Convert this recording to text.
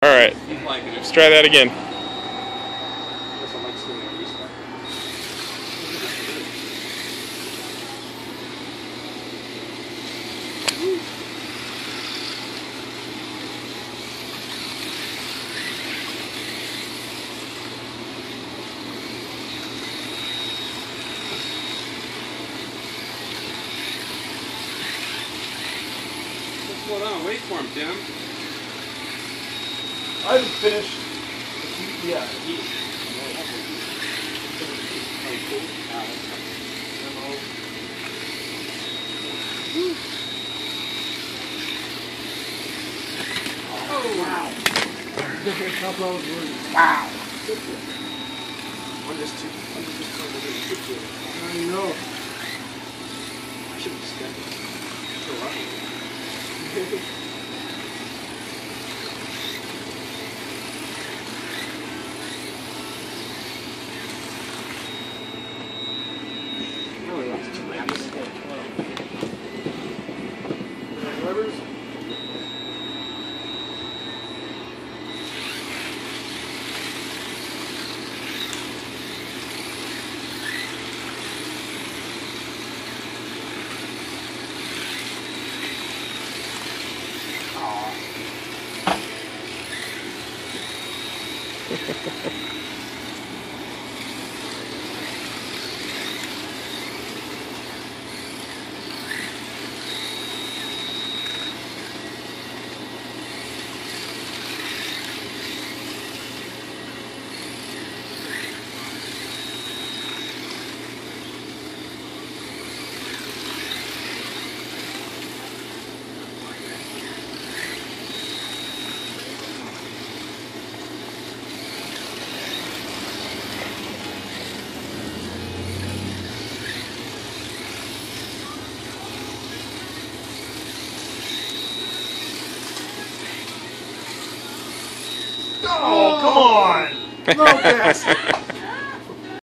Alright, let's try that again. What's going on? Wait for him, Tim. I haven't finished. Yeah. Oh, wow. Wow. I'm just too good. I know. I should have spent it. So right. Levers. Oh, come on! No gas!